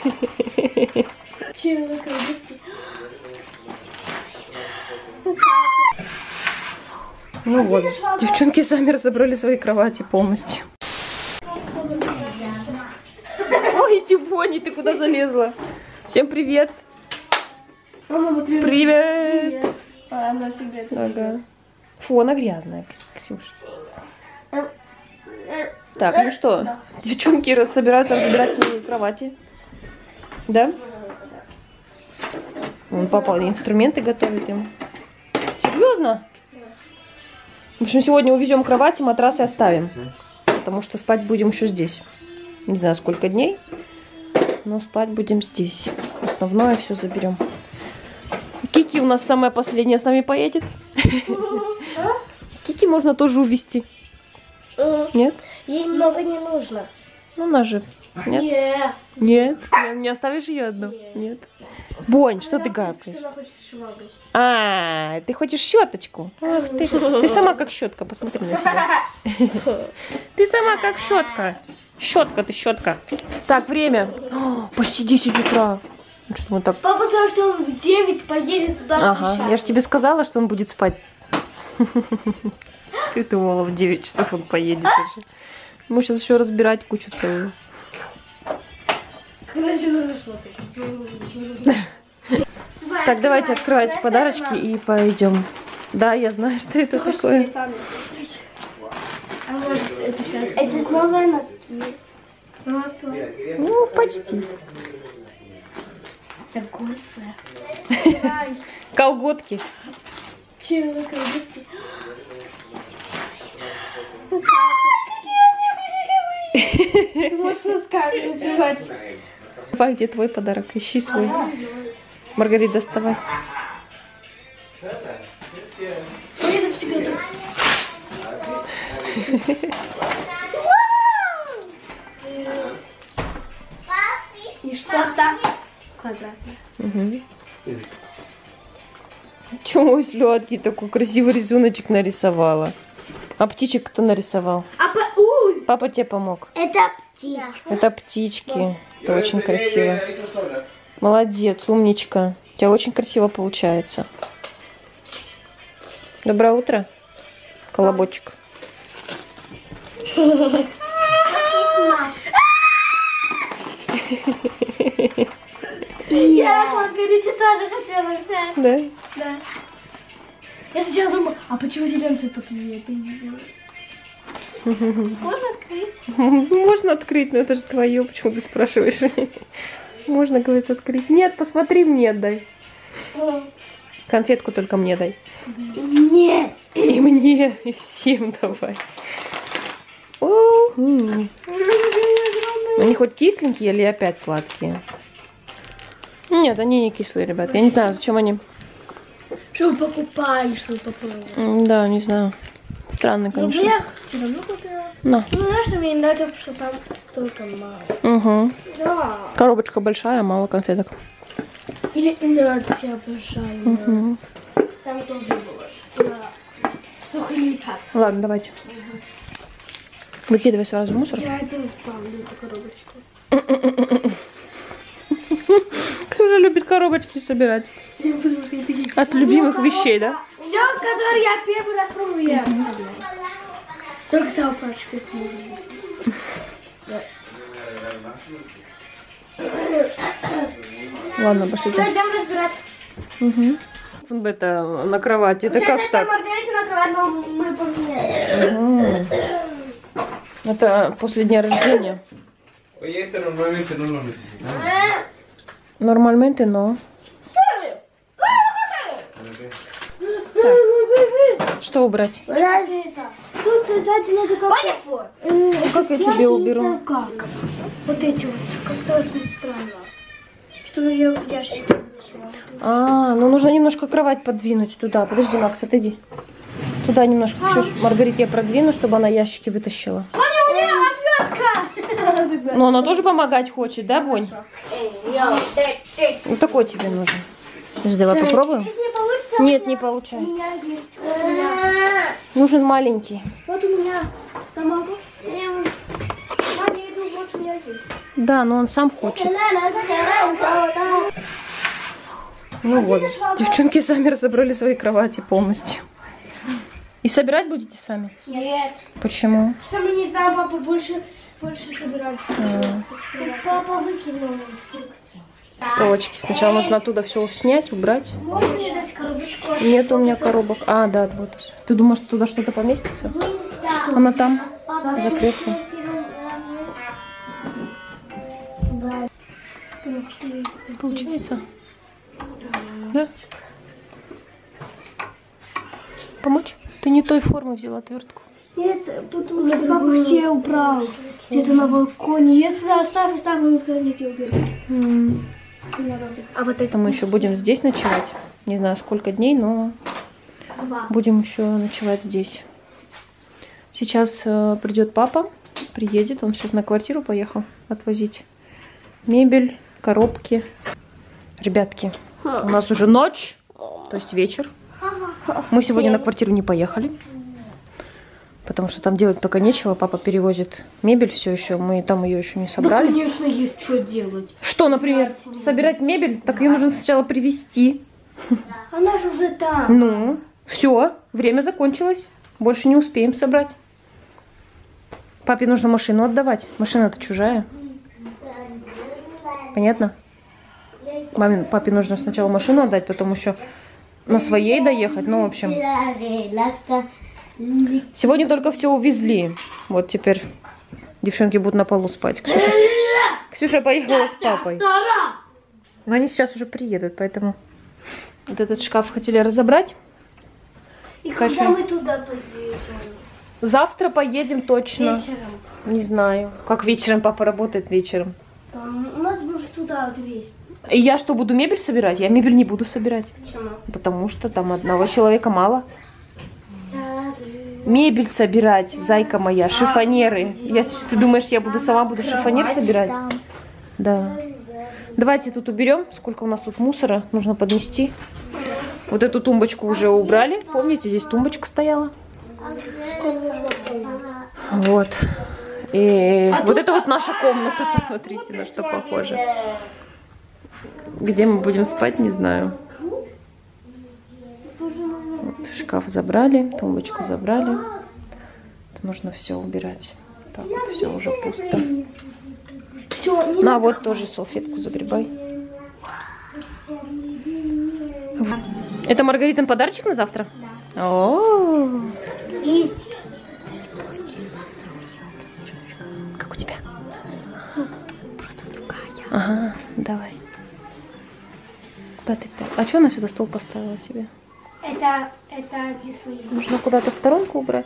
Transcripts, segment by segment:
Ну вот, девчонки сами разобрали свои кровати полностью. Ой, Тибони, ты куда залезла? Всем привет! Привет! Она всегда это ага. Фу, она грязная, Ксюша. Так, ну что, девчонки собираются разбирать свои кровати. Да? Вон папа инструменты готовит им. Серьезно? В общем, сегодня увезем кровати, матрасы оставим. Потому что спать будем еще здесь. Не знаю, сколько дней. Но спать будем здесь. Основное все заберем. Кики у нас самая последняя с нами поедет. Кики можно тоже увезти. Нет? Ей много не нужно. Ну, она же... Нет? Нет? Не оставишь ее одну? Нет. Бонь, что ты гавкаешь? Она хочет швабру. А, ты хочешь щеточку? Ах, ты сама как щетка, посмотри на себя. Ты сама как щетка. Щетка, ты щетка. Так, время. О, почти 10 утра. Что мы так... Папа сказал, что он в 9 поедет туда Ага, я же тебе сказала, что он будет спать. Ты думала, в 9 часов он поедет уже. Мы сейчас еще разбирать кучу целую. Так, давайте открывайте подарочки и пойдем. Да, я знаю, что это такое. А может это сейчас? Это снова носки. Ну, почти. Это гольфы. Колготки. Чем колготки? Ты можешь носками надевать. Давай, где твой подарок? Ищи свой. Маргарита, доставай. Это всегда и что-то квадратное. Угу. Чего слётки такой красивый рисуночек нарисовала? А птичек кто нарисовал? Папа тебе помог. Это птичка. Это птички. Это очень красиво. Молодец, умничка. У тебя очень красиво получается. Доброе утро, колобочек. Я к Маргарите тоже хотела взять. Да? Да. Я сначала думаю, а почему зеленый цвет потом Можно открыть? Можно открыть, но это же твое. Почему ты спрашиваешь? Можно, говорит, открыть. Нет, посмотри, мне отдай. Конфетку только мне дай. Нет. И мне, и всем давай. Они хоть кисленькие или опять сладкие? Нет, они не кислые, ребят. Я не знаю, зачем они. Что вы покупали, что вы попробовали? Да, не знаю. Странно, конечно. Но я все равно купила. На. Ну, знаешь, что мне не нравится, что там только мало. Угу. Да. Коробочка большая, а мало конфеток. Или Nerds я обожаю. Угу. Там тоже было. Да. Только не так. Ладно, давайте. Выкидывай сразу в мусор. Я это оставлю, эту коробочку. Ксюша любит коробочки собирать. От любимых вещей, да? Все, которые я первый раз пробую, я оставляю. Только самую пачку это можно. Ладно, пошли. Все, идем разбирать. Угу. Это на кровати. Это как так? Маргариту накрывать, но мы поменяли. Это после дня рождения. Oye, esto normalmente no lo necesitamos. Нормальmente, но. Так. Что убрать? Тут сзади надо как... Как я тебе уберу? Не знаю как. Вот эти вот, как-то очень странно. Чтобы я в ящик нашла. А, ну нужно немножко кровать подвинуть туда. Подожди, Макс, отойди. Туда немножко. Ксюш, Маргарите я продвину, чтобы она ящики вытащила. Ваня, у меня отвертка! Но она тоже помогать хочет, да, Бонь? Вот такой тебе нужен. Сейчас давай попробуем. Если не получится, Нет, у не меня получается. есть. Вот у меня. Нужен маленький. Вот у меня. Помогу. Ваня, иду, вот у меня есть. Да, но он сам хочет. Ну вот, девчонки сами разобрали свои кровати полностью. И собирать будете сами? Нет. Почему? Что мы не знаем, папа больше собирать. Папа выкинул инструкцию. Полочки. Сначала нужно оттуда все снять, убрать. Можно мне дать коробочку? Нет у меня коробок. А, да, вот. Ты думаешь, туда что-то поместится? Да. Она там, за креслом. Получается? Да? Помочь? Ты не той формы взяла отвертку. Нет, потому что папа все убрал. Где-то на балконе. Если оставь, он сказал, нет, я уберу. А вот это мы еще будем здесь ночевать. Не знаю, сколько дней, но будем еще ночевать здесь. Сейчас придет папа, приедет. Он сейчас на квартиру поехал отвозить мебель, коробки. Ребятки, у нас уже ночь, то есть вечер. Мы сегодня на квартиру не поехали, потому что там делать пока нечего. Папа перевозит мебель все еще, мы там ее еще не собрали. Да, конечно, есть что делать. Что, например, собирать мебель? Так ее нужно сначала привезти. Она же уже там. Ну, все, время закончилось. Больше не успеем собрать. Папе нужно машину отдавать. Машина-то чужая. Понятно? Папе нужно сначала машину отдать, потом еще на своей доехать. Ну, в общем. Сегодня только все увезли. Вот теперь девчонки будут на полу спать. Ксюша поехала с папой. Но они сейчас уже приедут, поэтому вот этот шкаф хотели разобрать. И когда мы туда поедем? Завтра поедем точно. Вечером. Не знаю. Как вечером папа работает вечером. Там, у нас может туда отвезть. И я что, буду мебель собирать? Я мебель не буду собирать. Почему? Потому что там одного человека мало. Мебель собирать, зайка моя, шифонеры. Ты думаешь, я сама буду шифонер собирать? Да. Давайте тут уберем. Сколько у нас тут мусора нужно поднести. Вот эту тумбочку уже убрали. Помните, здесь тумбочка стояла. Вот. И вот это вот наша комната. Посмотрите, на что похоже. Где мы будем спать, не знаю. Вот, шкаф забрали, тумбочку забрали. Это нужно все убирать. Так вот все уже пусто. Ну а вот тоже салфетку загребай. Это Маргаритин подарочек на завтра? Да. О-о-о. И как у тебя? Просто другая. Ага, давай. Куда ты? А что она сюда стол поставила себе? это для своих. Нужно куда-то в сторонку убрать.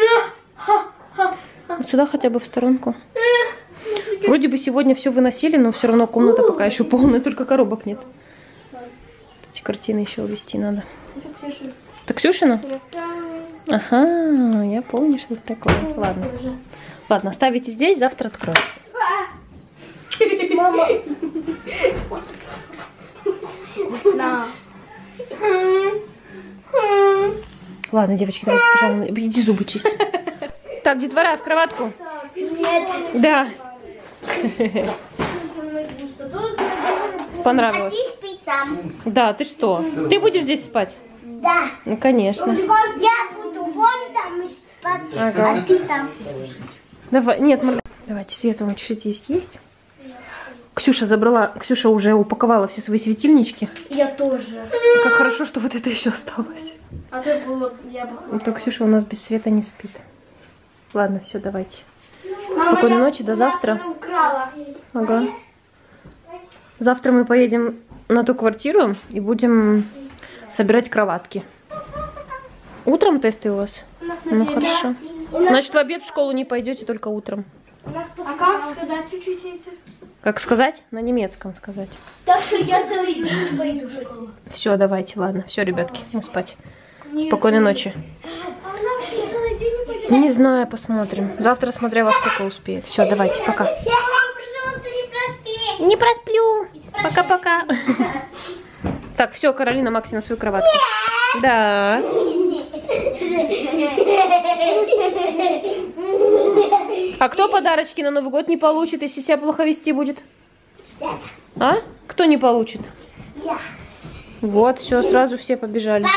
Вот сюда хотя бы в сторонку. Вроде бы сегодня все выносили, но все равно комната пока еще полная, только коробок нет. Эти картины еще увезти надо. Это Ксюшина? Ага, я помню, что это такое. Ладно. Ладно, ставите здесь, завтра откроете. Мама. На. Ладно, девочки, давайте, пожалуйста, иди зубы чистить. Так, детвора, в кроватку. Нет. Да. Понравилось. Да, ты что? Ты будешь здесь спать? Да. Ну, конечно. Я буду вон там спать, Ага. а ты там. Давай, нет, давайте, Света, вам чуть-чуть есть. Ксюша уже упаковала все свои светильнички. Я тоже. Как хорошо, что вот это еще осталось. А то было, я бы... А то Ксюша у нас без света не спит. Ладно, все, давайте. Спокойной ночи, до завтра. Украла. Ага. Завтра мы поедем на ту квартиру и будем собирать кроватки. Утром тесты у вас? У нас, Ну, хорошо. Значит, в обед в школу не пойдете, только утром. А как сказать учительнице? Как сказать? На немецком сказать. Так что я целый день пойду в школу. Все, давайте, ладно. Все, ребятки, мы спать. Спокойной ночи. А она что, целый день не пойдет? Не знаю, посмотрим. Завтра, смотря во сколько успеет. Все, давайте, пока. Пожалуйста, не проспи. Не просплю. Пока-пока. Так, все, Каролина, Макси на свою кроватку. Да. А кто подарочки на Новый год не получит, если себя плохо вести будет? А? Кто не получит? Я. Вот, все, сразу все побежали.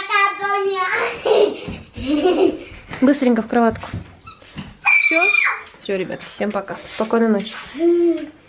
Быстренько в кроватку. Все? Все, ребятки, всем пока. Спокойной ночи.